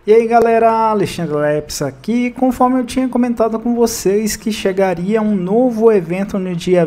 E aí galera, Alexandre Leps aqui. Conforme eu tinha comentado com vocês que chegaria um novo evento no dia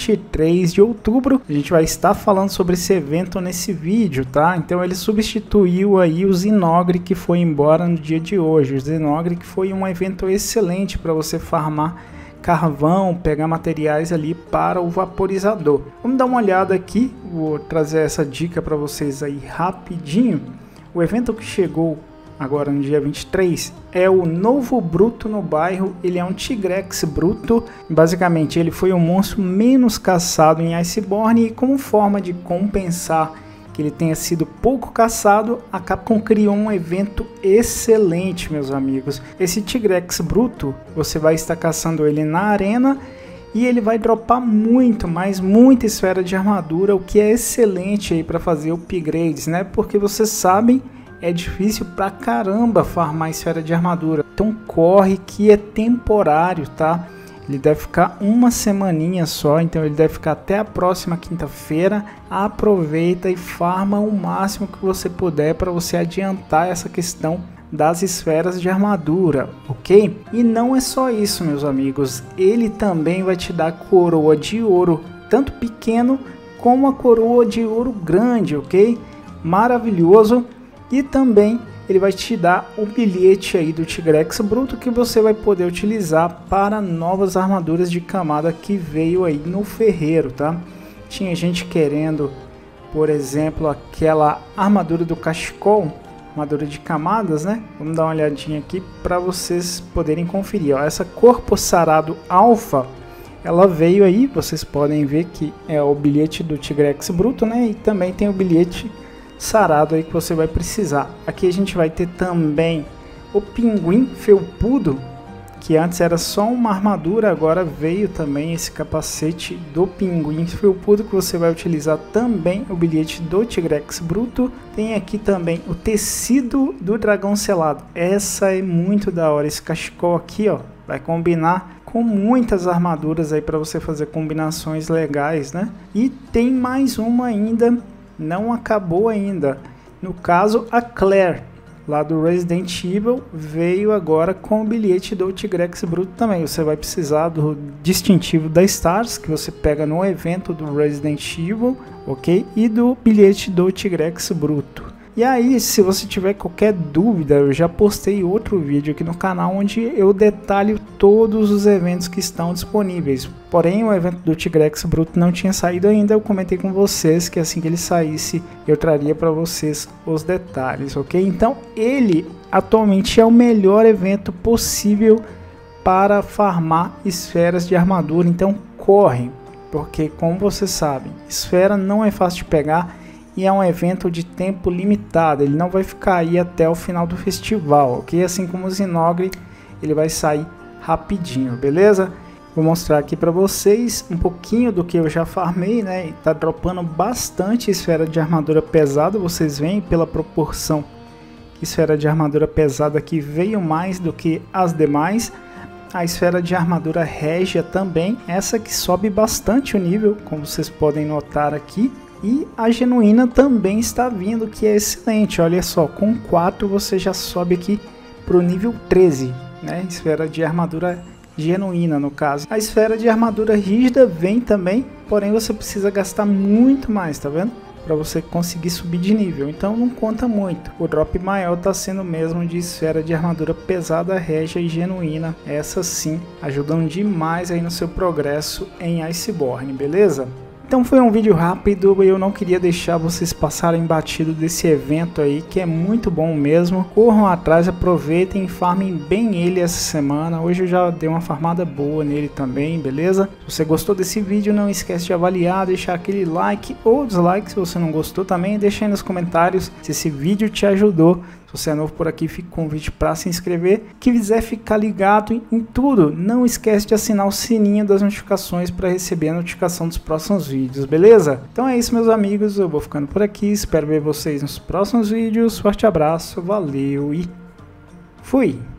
23 de outubro, a gente vai estar falando sobre esse evento nesse vídeo, tá? Então ele substituiu aí o Zinogre que foi embora no dia de hoje. O Zinogre que foi um evento excelente para você farmar carvão, pegar materiais ali para o vaporizador. Vamos dar uma olhada aqui, vou trazer essa dica para vocês aí rapidinho. O evento que chegou agora no dia 23 é o novo bruto no bairro. Ele é um Tigrex bruto, basicamente ele foi o monstro menos caçado em Iceborne e como forma de compensar que ele tenha sido pouco caçado, a Capcom criou um evento excelente, meus amigos. Esse Tigrex bruto, você vai estar caçando ele na arena e ele vai dropar muito, mas muita esfera de armadura, o que é excelente aí para fazer upgrades, né? Porque vocês sabem, é difícil pra caramba farmar esfera de armadura. Então corre que é temporário, tá? Ele deve ficar uma semaninha só, então ele deve ficar até a próxima quinta-feira. Aproveita e farma o máximo que você puder para você adiantar essa questão das esferas de armadura, ok? E não é só isso, meus amigos. Ele também vai te dar coroa de ouro, tanto pequeno como a coroa de ouro grande, ok? Maravilhoso. E também ele vai te dar o bilhete aí do Tigrex bruto que você vai poder utilizar para novas armaduras de camada que veio aí no ferreiro, tá? Tinha gente querendo, por exemplo, aquela armadura do cachecol, armadura de camadas, né? Vamos dar uma olhadinha aqui para vocês poderem conferir, ó. Essa Corpo Sarado Alpha, ela veio aí, vocês podem ver que é o bilhete do Tigrex bruto, né? E também tem o bilhete sarado aí que você vai precisar. Aqui a gente vai ter também o Pinguim Felpudo, que antes era só uma armadura, agora veio também esse capacete do Pinguim Felpudo que você vai utilizar também o bilhete do Tigrex bruto. Tem aqui também o tecido do dragão selado. Essa é muito da hora, esse cachecol aqui, ó, vai combinar com muitas armaduras aí para você fazer combinações legais, né? E tem mais uma ainda, não acabou ainda. No caso, a Claire, lá do Resident Evil, veio agora com o bilhete do Tigrex bruto também. Você vai precisar do distintivo da Stars, que você pega no evento do Resident Evil, ok? E do bilhete do Tigrex bruto. E aí, se você tiver qualquer dúvida, eu já postei outro vídeo aqui no canal onde eu detalho todos os eventos que estão disponíveis. Porém, o evento do Tigrex bruto não tinha saído ainda. Eu comentei com vocês que assim que ele saísse, eu traria para vocês os detalhes, ok? Então, ele atualmente é o melhor evento possível para farmar esferas de armadura. Então, corre, porque como vocês sabem, esfera não é fácil de pegar. E é um evento de tempo limitado, ele não vai ficar aí até o final do festival, ok? Assim como o Zinogre, ele vai sair rapidinho, beleza? Vou mostrar aqui para vocês um pouquinho do que eu já farmei, né? Tá dropando bastante esfera de armadura pesada, vocês veem pela proporção que esfera de armadura pesada aqui veio mais do que as demais. A esfera de armadura régia também, essa que sobe bastante o nível, como vocês podem notar aqui. E a genuína também está vindo, que é excelente. Olha só, com 4 você já sobe aqui para o nível 13, né? Esfera de armadura genuína no caso. A esfera de armadura rígida vem também, porém você precisa gastar muito mais, tá vendo? Para você conseguir subir de nível, então não conta muito. O drop maior está sendo mesmo de esfera de armadura pesada, régia e genuína. Essas sim ajudam demais aí no seu progresso em Iceborne, beleza? Então foi um vídeo rápido, eu não queria deixar vocês passarem batido desse evento aí, que é muito bom mesmo. Corram atrás, aproveitem e farmem bem ele essa semana. Hoje eu já dei uma farmada boa nele também, beleza? Se você gostou desse vídeo, não esquece de avaliar, deixar aquele like ou dislike se você não gostou também. Deixa aí nos comentários se esse vídeo te ajudou. Se você é novo por aqui, fica com o convite para se inscrever. Que quiser ficar ligado em tudo, não esquece de assinar o sininho das notificações para receber a notificação dos próximos vídeos, beleza? Então é isso, meus amigos, eu vou ficando por aqui, espero ver vocês nos próximos vídeos. Forte abraço, valeu e fui!